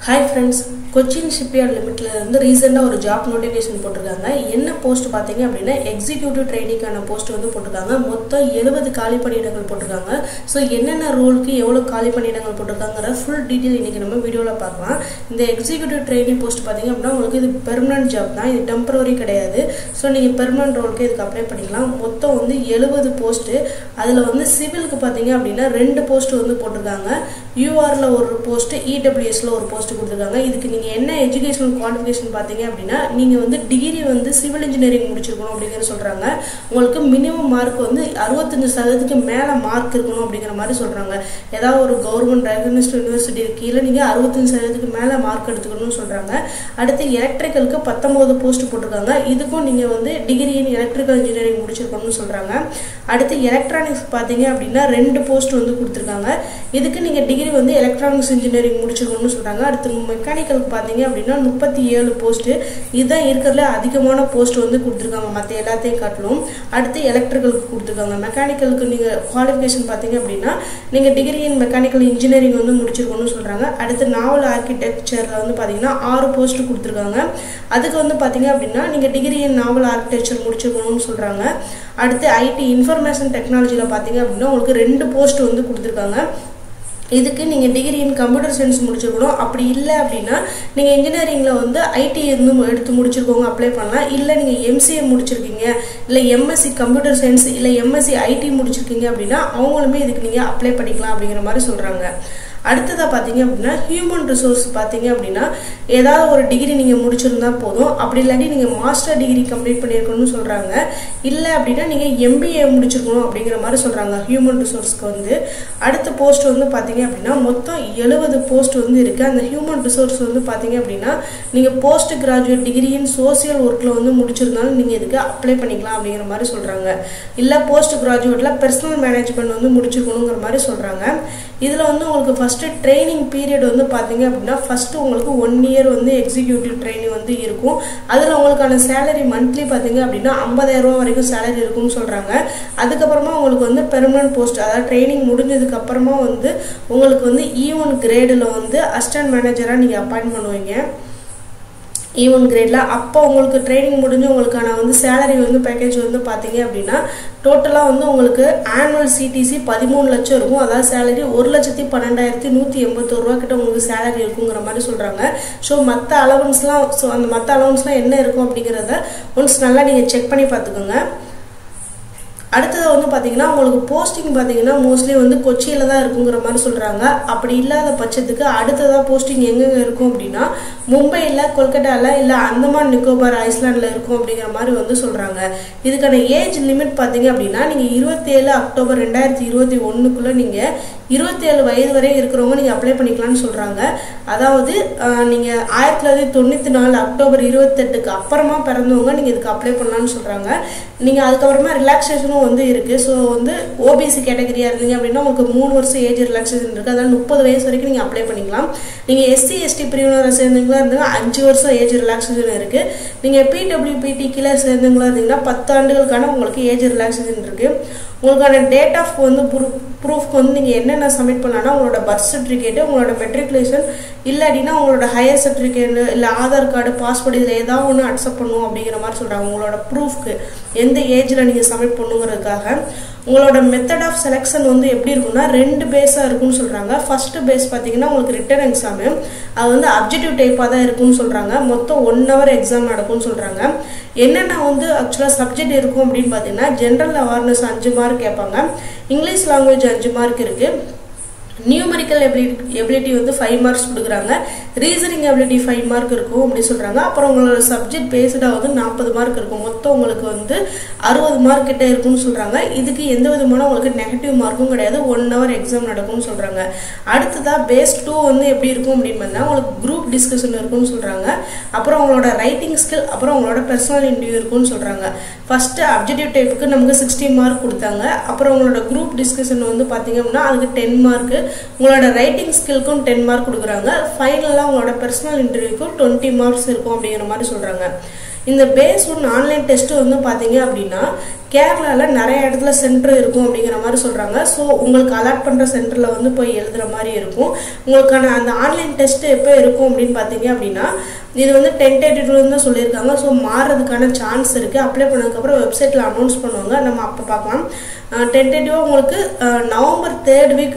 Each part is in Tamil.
Hi friends, Cochin Shipyard Limited வந்து ரீசெண்டா ஒரு ஜாப் நோட்டிஃபிகேஷன் போட்டுருக்காங்க. என்ன போஸ்ட் பாத்தீங்க அப்படினா எக்ஸிகியூட்டிவ் ட்ரெய்னிக்கான போஸ்ட் வந்து போட்டுருக்காங்க. மொத்தம் 70 காலி பணியிடங்கள் போட்டுருக்காங்க. சோ என்னென்ன ரோலுக்கு எவ்வளவு காலி பணியிடங்கள் போட்டுருக்காங்கற ஃபுல் டீடைல் இன்னைக்கு நம்ம வீடியோல பார்க்கலாம். இந்த எக்ஸிகியூட்டிவ் ட்ரெய்னி போஸ்ட் பாத்தீங்க அப்படினா உங்களுக்கு இது பெர்மனன்ட் ஜாப் தான். இது டெம்பரரி கிடையாது. சோ நீங்க பெர்மனன்ட் ரோலுக்கு இதுக்கு அப்ளை பண்ணிக்கலாம். மொத்தம் வந்து 70 போஸ்ட். அதுல வந்து சிவிலுக்கு பாத்தீங்க அப்படினா 2 போஸ்ட் வந்து போட்டுருக்காங்க. UR ல ஒரு போஸ்ட், EWS ல ஒரு போஸ்ட் கொடுத்திருக்காங்க. இதுக்கு நீங்க என்ன எஜுகேஷனல் குவாலிஃபிகேஷன் பாத்தீங்க அப்படினா நீங்க வந்து டிகிரி வந்து சிவில் இன்ஜினியரிங் முடிச்சிருக்கணும் அப்படிங்கற சொல்றாங்க. உங்களுக்கு மினிமம் மார்க் வந்து 65% க்கு மேல மார்க் இருக்கணும் அப்படிங்கற மாதிரி சொல்றாங்க. ஏதாவது ஒரு கவர்மெண்ட் ரெகக்னைஸ்ட் யுனிவர்சிட்டி கீழ நீங்க 65% க்கு மேல மார்க் எடுத்துக்கணும்னு சொல்றாங்க. அடுத்து எலக்ட்ரிக்கலுக்கு 19 போஸ்ட் போட்டுருக்காங்க. இதுக்கும் நீங்க வந்து டிகிரி இன் எலக்ட்ரிக்கல் இன்ஜினியரிங் முடிச்சிருக்கணும்னு சொல்றாங்க. அடுத்து எலக்ட்ரானிக்ஸ் பாத்தீங்க அப்படினா 2 போஸ்ட் வந்து கொடுத்திருக்காங்க. இதுக்கு நீங்க டிகிரி வந்து எலக்ட்ரானிக்ஸ் இன்ஜினியரிங் முடிச்சிருக்கணும்னு சொல்றாங்க. அடுத்து மெக்கானிக்கலுக்கு பாத்தீங்க அப்படினா 37 போஸ்ட். இதுதான் இருக்கிறதுல அதிகமான போஸ்ட் வந்து கொடுத்திருக்காங்க மத்த எல்லாத்தையும் காட்டிலும். அடுத்து எலக்ட்ரிக்கலுக்கு கொடுத்திருக்காங்க. மெக்கானிக்கலுக்கு நீங்க குவாலிஃபிகேஷன் பாத்தீங்க அப்படினா நீங்க டிகிரி இன் மெக்கானிக்கல் இன்ஜினியரிங் வந்து முடிச்சிருக்கணும்னு சொல்றாங்க. அடுத்து நாவல் ஆர்க்கிடெக்சர்ல வந்து பாத்தீங்கன்னா 6 போஸ்ட் கொடுத்திருக்காங்க. அதுக்கு வந்து பாத்தீங்க அப்படினா நீங்க டிகிரி இன் நாவல் ஆர்க்கிடெக்சர் முடிச்சிருக்கணும்னு சொல்றாங்க. அடுத்து ஐடி இன்ஃபர்மேஷன் டெக்னாலஜில பாத்தீங்க அப்படினா உங்களுக்கு 2 போஸ்ட் வந்து கொடுத்திருக்காங்க. இதுக்கு நீங்க டிகிரி இன் கம்ப்யூட்டர் சயின்ஸ் முடிச்சிருக்கணும். அப்படி இல்ல அப்படினா நீங்க இன்ஜினியரிங்ல வந்து ஐடி எடுத்து முடிச்சிருக்கோங்க அப்ளை பண்ணலாம். இல்ல நீங்க MCA முடிச்சிருக்கீங்க, இல்ல MSc கம்ப்யூட்டர் சயின்ஸ், இல்ல MSc ஐடி முடிச்சிருக்கீங்க அப்படினா அவங்களுமே இதுக்கு நீங்க அப்ளை பண்ணிக்கலாம் அப்படிங்கிற மாதிரி சொல்றாங்க. அடுத்ததா பாத்தீங்க அப்படினா ஹியூமன் ரிசோர்ஸ் பாத்தீங்க அப்படினா ஏதாவது ஒரு டிகிரி நீங்க முடிச்சிருந்தா போதும். அப்படி இல்லாட்டி நீங்க மாஸ்டர் டிகிரி கம்ப்ளீட் பண்ணிருக்கணும்னு சொல்றாங்க. இல்ல அப்படினா நீங்க MBA முடிச்சிருக்கணும் அப்படிங்கிற மாதிரி சொல்றாங்க ஹியூமன் ரிசோர்ஸ்க்கு வந்து. அடுத்த போஸ்ட் வந்து பாத்தீங்க அப்படினா மொத்தம் 70 போஸ்ட் வந்து இருக்கு. அந்த ஹியூமன் ரிசோர்ஸ் வந்து பாத்தீங்க அப்படினா நீங்க post graduate degree in social ஒர்க்ல வந்து முடிச்சிருந்தாலும் நீங்க இதுக்கு அப்ளை பண்ணிக்கலாம் அப்படிங்கிற மாதிரி சொல்றாங்க. இல்ல போஸ்ட் கிராஜுவேட்ல பர்சனல் மேனேஜ்மெண்ட் வந்து முடிச்சிருக்கணுங்கிற மாதிரி சொல்றாங்க. இதுல வந்து உங்களுக்கு ஃபர்ஸ்ட் ட்ரைனிங் பீரியட் வந்து பாத்தீங்க அப்படினா ஃபர்ஸ்ட் உங்களுக்கு 1 இயர் வந்து எக்ஸிகியூட்டிவ் ட்ரைனிங் வந்து இருக்கும். அதுல உங்களுக்கான சேலரி மந்த்லி பாத்தீங்க அப்படினா 50,000 ரூபாய் வரைக்கும் சேலரி இருக்கும்னு சொல்றாங்க. அதுக்கப்புறமா உங்களுக்கு வந்து பெர்மனன்ட் போஸ்ட், அதாவது ட்ரைனிங் முடிஞ்சதுக்கு அப்புறமா வந்து உங்களுக்கு வந்து E1 கிரேட்ல வந்து அசிஸ்டன்ட் மேனேஜரா நீங்க அப்பாயிண்ட் பண்ணுவீங்க. E1 கிரேட்ல அப்போ உங்களுக்கு ட்ரைனிங் முடிஞ்சு உங்களுக்கான வந்து சேலரி வந்து பேக்கேஜ் வந்து பாத்தீங்க அப்படின்னா டோட்டலா வந்து உங்களுக்கு ஆனுவல் CTC 13 லட்சம் இருக்கும். அதாவது சேலரி 1,12,181 ரூபாய் கிட்ட உங்களுக்கு சேலரி இருக்குங்கிற மாதிரி சொல்றாங்க. ஸோ மற்ற அலவன்ஸ்லாம் அந்த மற்ற அலவன்ஸ்லாம் என்ன இருக்கும் அப்படிங்கிறத ஒன்ஸ் நல்லா நீங்க செக் பண்ணி பார்த்துக்கோங்க. அடுத்தது வந்து பாத்தீங்கன்னா உங்களுக்கு போஸ்டிங் பாத்தீங்கன்னா மோஸ்ட்லி வந்து கொச்சியில தான் இருக்குங்கிற மாதிரி சொல்றாங்க. அப்படி இல்லாத பட்சத்துக்கு அடுத்ததா போஸ்டிங் எங்க இருக்கும் அப்படின்னா மும்பைல, கொல்கட்டால, இல்ல அந்தமான் நிக்கோபார் ஐஸ்லாண்ட்ல இருக்கும் அப்படிங்கிற மாதிரி வந்து சொல்றாங்க. இதுக்கான ஏஜ் லிமிட் பாத்தீங்க அப்படின்னா நீங்க 27 அக்டோபர் 2021க்குள்ள நீங்க 27 வயது வரை இருக்கிறவங்க நீங்க அப்ளை பண்ணிக்கலாம்னு சொல்றாங்க. அதாவது நீங்க 1994 அக்டோபர் 28க்கு அப்புறமா பிறந்தவங்க நீங்க இதுக்கு அப்ளை பண்ணலாம்னு சொல்றாங்க. நீங்க அதுக்கப்புறமா ரிலாக்ஸேஷனும் வந்து இருக்கு. ஸோ வந்து OBC கேட்டகரியா இருந்தீங்க அப்படின்னா உங்களுக்கு 3 வருஷம் ஏஜ் ரிலாக்ஸேஷன் இருக்கு. அதாவது 30 வயசு வரைக்கும் நீங்க அப்ளை பண்ணிக்கலாம். நீங்க SC ST பிரிவினரை சேர்ந்தவங்களா இருந்தா 5 வருஷம் ஏஜ் ரிலாக்ஸேஷன் இருக்கு. நீங்க PWPT கீழே சேர்ந்தவங்களா இருந்தீங்கன்னா 10 ஆண்டுகளுக்கான உங்களுக்கு ஏஜ் ரிலாக்ஸேஷன் இருக்கு. உங்களுக்கான டேட் ஆஃப் வந்து ப்ரூஃப்க்கு வந்து நீங்க என்னென்ன சப்மிட் பண்ணலாம்னா உங்களோட பர்த் சர்டிஃபிகேட், உங்களோட மெட்ரிகுலேஷன், இல்லாட்டினா உங்களோட ஹையர் சர்டிஃபிகேட், இல்ல ஆதார் கார்டு, பாஸ்போர்ட், இதுல ஏதாவது ஒன்று அக்செப்ட் பண்ணுவோம் அப்படிங்கிற மாதிரி சொல்றாங்க. உங்களோட ப்ரூஃப்க்கு எந்த ஏஜ்ல நீங்க சப்மிட் பண்ணுங்கிறதுக்காக. உங்களோட மெத்தட் ஆஃப் செலக்ஷன் வந்து எப்படி இருக்கும்னா 2 பேஸா இருக்கும்னு சொல்றாங்க. ஃபர்ஸ்ட் பேஸ் பாத்தீங்கன்னா உங்களுக்கு ரிட்டன் எக்ஸாம், அது வந்து அப்ஜெக்டிவ் டைப்பா தான் இருக்கும்னு சொல்றாங்க. மொத்தம் 1 hour எக்ஸாம் நடக்கும்னு சொல்றாங்க. என்னென்ன வந்து ஆக்சுவலா சப்ஜெக்ட் இருக்கும் அப்படின்னு பாத்தீங்கன்னா ஜெனரல் அவேர்னஸ் 5 மார்க் கேட்பாங்க. இங்கிலீஷ் லாங்குவேஜ் 5 மார்க் இருக்கு. நியூமெரிக்கல் எபிலிட்டி வந்து 5 மார்க்ஸ் கொடுக்குறாங்க. ரீசனிங் எபிலிட்டி 5 மார்க் இருக்கும் அப்படி சொல்றாங்க. அப்புறம் உங்களோட சப்ஜெக்ட் பேஸ்டா வந்து 40 மார்க் இருக்கும். மொத்தம் உங்களுக்கு வந்து 60 மார்க் கிட்ட இருக்கும்னு சொல்றாங்க. இதுக்கு எந்த விதமான உங்களுக்கு நெகட்டிவ் மார்க்கும் கிடையாது. 1 hour எக்ஸாம் நடக்கும்னு சொல்றாங்க. அடுத்ததா பேஸ் 2 வந்து எப்படி இருக்கும் அப்படின்னு பார்த்தா உங்களுக்கு குரூப் டிஸ்கஷன் இருக்கும்னு சொல்றாங்க. அப்புறம் உங்களோட ரைட்டிங் ஸ்கில், அப்புறம் உங்களோட பர்சனல் இன்டர்வியூ இருக்கும்னு சொல்றாங்க. ஃபர்ஸ்ட் அப்ஜெக்டிவ் டைப்புக்கு நமக்கு 60 மார்க் கொடுத்தாங்க. அப்புறம் உங்களோட குரூப் டிஸ்கஷன் வந்து பாத்தீங்க அப்படின்னா அதுக்கு 10 மார்க், உங்களோட ரைட்டிங் ஸ்கில்க்கும் 10 மார்க் கொடுக்குறாங்க. ஃபைனலா உங்களோட பர்சனல் இன்டர்வியூக்கு 20 மார்க்ஸ் இருக்கும் அப்படிங்கிற மாதிரி சொல்றாங்க. இந்த பேஸ் 1 ஆன்லைன் டெஸ்ட் வந்து பாத்தீங்க அப்படின்னா கேரளால நிறைய இடத்துல சென்டர் இருக்கும் அப்படிங்கிற மாதிரி சொல்றாங்க. ஸோ உங்களுக்கு அலாட் பண்ற சென்டர்ல வந்து போய் எழுதுற மாதிரி இருக்கும். உங்களுக்கான அந்த ஆன்லைன் டெஸ்ட் எப்போ இருக்கும் அப்படின்னு பாத்தீங்க அப்படின்னா இது வந்து டென்டேட்டிவ்ல சொல்லியிருக்காங்க. ஸோ மாறதுக்கான சான்ஸ் இருக்கு. அப்ளை பண்ணதுக்கப்புறம் வெப்சைட்ல அனௌன்ஸ் பண்ணுவாங்க, நம்ம அப்போ பார்க்கலாம். டென்டேட்டிவா உங்களுக்கு நவம்பர் 3rd வீக்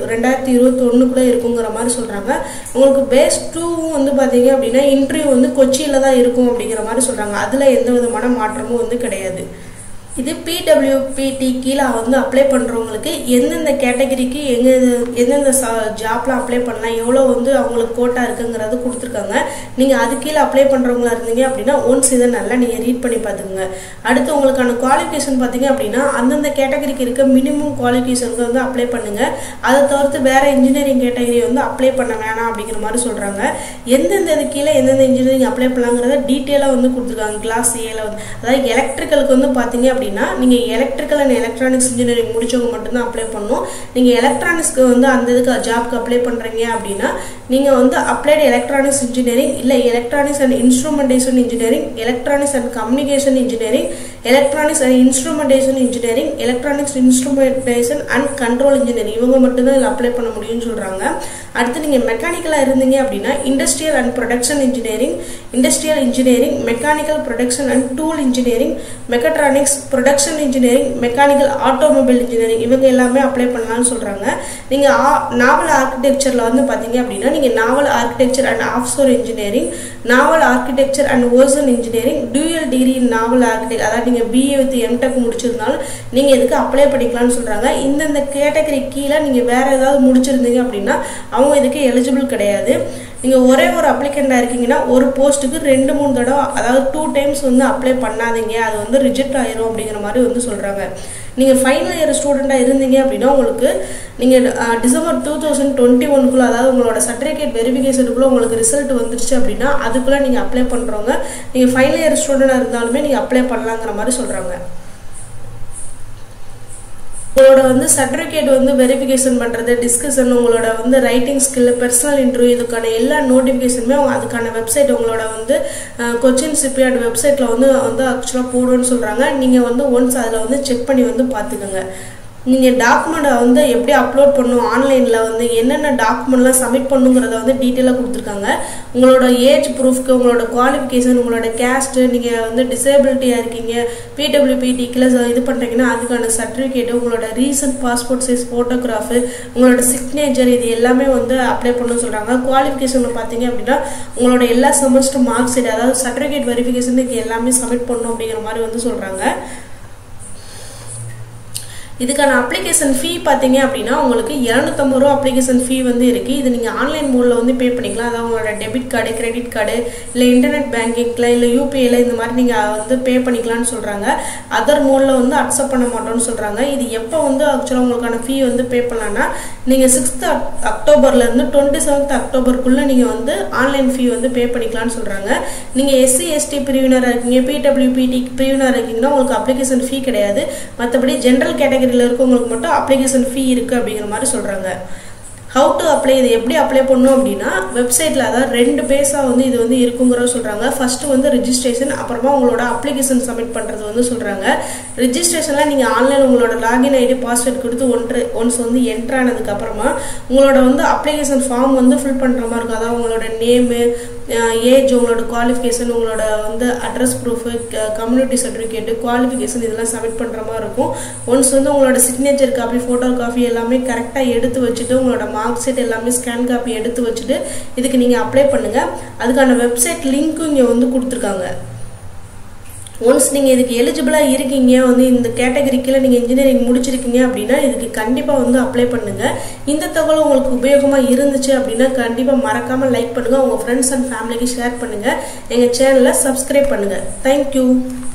2021 இருக்குங்கிற மாதிரி சொல்றாங்க. உங்களுக்கு பேஸ் 2 வந்து பாத்தீங்க அப்படின்னா இன்டர்வியூ வந்து கொச்சியில தான் இருக்கும் அப்படிங்கிற மாதிரி சொல்றாங்க. அதுல எந்த விதமான மாற்றமும் வந்து கிடையாது. இது PWPT கீழே வந்து அப்ளை பண்றவங்களுக்கு எந்தெந்த கேட்டகரிக்கு எந்தெந்த ஜாப்ல அப்ளை பண்ணலாம், எவ்வளோ வந்து அவங்களுக்கு கோட்டா இருக்குங்கிறது கொடுத்துருக்காங்க. நீங்க அது கீழே அப்ளை பண்றவங்களா இருந்தீங்க அப்படின்னா ஒன்ஸ் இதை நல்லா நீங்க ரீட் பண்ணி பாத்துக்கோங்க. அடுத்து உங்களுக்கான குவாலிஃபிகேஷன் பாத்தீங்க அப்படின்னா அந்தந்த கேட்டகரிக்கு இருக்க மினிமம் குவாலிஃபிகேஷனுக்கு வந்து அப்ளை பண்ணுங்க. அதை தவிர்த்து வேற இன்ஜினியரிங் கேட்டகரி வந்து அப்ளை பண்ண வேணாம் அப்படிங்கிற மாதிரி சொல்றாங்க. எந்தெந்த இது கீழே எந்தெந்த இன்ஜினியரிங் அப்ளை பண்ணலாங்கிறத டீட்டெயிலா வந்து கொடுத்துருக்காங்க. கிளாஸ் ஏல வந்து அதாவது எலக்ட்ரிக்கலுக்கு வந்து பாத்தீங்க அப்படின்னா நீங்க எலக்ட்ரிக்கல் அண்ட் எலக்ட்ரானிக்ஸ் இன்ஜினியரிங் முடிச்சவங்க மட்டும் தான் அப்ளை பண்ணணும். நீங்க எலக்ட்ரானிக்ஸ்க்கு வந்து அந்த இதுக்கு ஜாப்க்கு அப்ளை பண்றீங்க அப்படின்னா நீங்க வந்து அப்ளைடு எலக்ட்ரானிக்ஸ் இன்ஜினியரிங் இல்ல electronics and instrumentation engineering, electronics and communication engineering, electronics and instrumentation engineering, electronics instrumentation and control engineering இவங்க மட்டும் தான் இதில் அப்ளை பண்ண முடியும்னு சொல்றாங்க. அடுத்து நீங்க மெக்கானிக்கலா இருந்தீங்க அப்படின்னா industrial and production engineering, industrial engineering, mechanical production and tool engineering, mechatronics, production engineering, mechanical automobile engineering இவங்க எல்லாமே அப்ளை பண்ணலாம்னு சொல்றாங்க. நீங்க நாவல் ஆர்கிடெக்சர்ல வந்து பாத்தீங்க அப்படின்னா நீங்க naval architecture and offshore engineering, naval architecture and ocean engineering, dual degree in naval architect அதாவது நீங்க BA வித் MTech முடிச்சிருந்தாலும் நீங்க இதுக்கு அப்ளை பண்ணிக்கலாம்னு சொல்றாங்க. இந்த கேட்டகரி கீழே நீங்க வேற ஏதாவது முடிச்சிருந்தீங்க அப்படின்னா அவங்க இதுக்கு எலிஜிபிள் கிடையாது. நீங்க ஒரே ஒரு அப்ளிகண்டா இருக்கீங்கன்னா ஒரு போஸ்ட்டுக்கு 2-3 தடவை அதாவது 2 டைம்ஸ் வந்து அப்ளை பண்ணாதீங்க, அது வந்து ரிஜெக்ட் ஆயிரும் அப்படிங்கிற மாதிரி வந்து சொல்றாங்க. நீங்க ஃபைனல் இயர் ஸ்டூடெண்டா இருந்தீங்க அப்படின்னா உங்களுக்கு நீங்க டிசம்பர் 2021 அதாவது உங்களோட சர்டிபிகேட் வெரிஃபிகேஷனுக்குள்ள உங்களுக்கு ரிசல்ட் வந்துருச்சு அப்படின்னா அதுக்குள்ள நீங்க அப்ளை பண்றவங்க நீங்க ஃபைனல் இயர் ஸ்டூடெண்டா இருந்தாலுமே நீங்க அப்ளை பண்ணலாங்கிற மாதிரி சொல்றாங்க. உங்களோட வந்து சர்டிபிகேட் வந்து வெரிஃபிகேஷன் பண்றது, டிஸ்கஷன், உங்களோட வந்து ரைட்டிங் ஸ்கில், பர்சனல் இன்டர்வியூ இதுக்கான எல்லா நோட்டிபிகேஷனுமே அதுக்கான வெப்சைட் உங்களோட வந்து கொச்சின் ஷிப்யார்ட் வெப்சைட்ல வந்து ஆக்சுவலா போடுன்னு சொல்றாங்க. நீங்க வந்து ஒன்ஸ் அதுல வந்து செக் பண்ணி வந்து பாத்துக்கோங்க. நீங்க டாக்குமெண்ட் வந்து எப்படி அப்லோட் பண்ணணும், ஆன்லைன்ல வந்து என்னென்ன டாக்குமெண்ட்லாம் சப்மிட் பண்ணுங்கிறத வந்து டீட்டெயிலா கொடுத்துருக்காங்க. உங்களோட ஏஜ் ப்ரூஃப்க்கு, உங்களோட குவாலிஃபிகேஷன், உங்களோட கேஸ்ட், நீங்க வந்து டிசேபிலிட்டியா இருக்கீங்க, PWPT இது பண்றீங்கன்னா அதுக்கான சர்டிபிகேட், உங்களோட ரீசன்ட் பாஸ்போர்ட் சைஸ் போட்டோகிராஃப், உங்களோட சிக்னேச்சர் இது எல்லாமே வந்து அப்ளை பண்ண சொல்றாங்க. குவாலிஃபிகேஷன்ல பாத்தீங்க அப்படின்னா உங்களோட எல்லா செமஸ்டர் மார்க் ஷீட் அதாவது சர்டிபிகேட் வெரிஃபிகேஷனுக்கு எல்லாமே சப்மிட் பண்ணணும் அப்படிங்கிற மாதிரி வந்து சொல்றாங்க. இதுக்கான அப்ளிகேஷன் ஃபீ பாத்தீங்க அப்படின்னா உங்களுக்கு 250 ரூபா அப்ளிகேஷன் ஃபீ வந்து இருக்கு. இது நீங்க ஆன்லைன் மோட்ல வந்து பே பண்ணிக்கலாம். அதாவது உங்களோட டெபிட் கார்டு, கிரெடிட் கார்டு, இல்ல இன்டர்நெட் பேங்கிங்ல, இல்ல UPIல இந்த மாதிரி நீங்க வந்து பே பண்ணிக்கலாம்னு சொல்றாங்க. அதர் மோட்ல வந்து அக்செப்ட் பண்ண மாட்டோம்னு சொல்றாங்க. இது எப்போ வந்து ஆக்சுவலா உங்களுக்கான ஃபீ வந்து பே பண்ணலாம்னா நீங்க 6th அக்டோபர்ல இருந்து 27th அக்டோபருக்குள்ள நீங்க வந்து ஆன்லைன் ஃபீ வந்து பே பண்ணிக்கலாம்னு சொல்றாங்க. நீங்க SC ST பிரிவினரா இருக்கீங்க, PWPT பிரிவினரா இருக்கீங்கன்னா உங்களுக்கு அப்ளிகேஷன் ஃபீ கிடையாது. மற்றபடி ஜெனரல் கேட்டகரி இருக்கவங்களுக்கு மட்டும் அப்ளிகேஷன் ஃபீ இருக்கு அப்படிங்கிற மாதிரி சொல்றாங்க. ஹவு டு அப்ளை, இது எப்படி அப்ளை பண்ணணும் அப்படின்னா வெப்சைட்ல அதாவது 2 பேஸா வந்து இது வந்து இருக்குங்கிறத சொல்றாங்க. ஃபர்ஸ்ட் வந்து ரெஜிஸ்ட்ரேஷன், அப்புறமா உங்களோட அப்ளிகேஷன் சப்மிட் பண்றது வந்து சொல்றாங்க. ரெஜிஸ்ட்ரேஷன்ல நீங்க ஆன்லைன் உங்களோட லாகின் ஐடி பாஸ்வேர்ட் கொடுத்து ஒன்ஸ் வந்து என்டர் ஆனதுக்கு அப்புறமா உங்களோட வந்து அப்ளிகேஷன் ஃபார்ம் வந்து ஃபில் பண்ற மாதிரி இருக்கும். அதாவது உங்களோட நேமு, ஏஜ், உங்களோட குவாலிஃபிகேஷன், உங்களோட வந்து address proof, community certificate, qualification இதெல்லாம் சப்மிட் பண்ற மாதிரி இருக்கும். ஒன்ஸ் வந்து உங்களோட சிக்னேச்சர் காப்பி, போட்டோ காப்பி எல்லாமே கரெக்டா எடுத்து வச்சுட்டு உங்களோட மார்க் ஷீட் எல்லாமே ஸ்கேன் காப்பி எடுத்து வச்சுட்டு இதுக்கு நீங்க அப்ளை பண்ணுங்க. அதுக்கான வெப்சைட் லிங்க்கும் இங்க வந்து கொடுத்துருக்காங்க. ஒன்ஸ் நீங்க இதுக்கு எலிஜிபிளா இருக்கீங்க, வந்து இந்த கேட்டகரிக்குள்ள நீங்க இன்ஜினியரிங் முடிச்சிருக்கீங்க அப்படின்னா இதுக்கு கண்டிப்பா வந்து அப்ளை பண்ணுங்க. இந்த தகவல் உங்களுக்கு உபயோகமா இருந்துச்சு அப்படின்னா கண்டிப்பா மறக்காம லைக் பண்ணுங்க, உங்க ஃப்ரெண்ட்ஸ் அண்ட் ஃபேமிலிக்கு ஷேர் பண்ணுங்க, எங்க சேனலை சப்ஸ்கிரைப் பண்ணுங்க. தேங்க்யூ.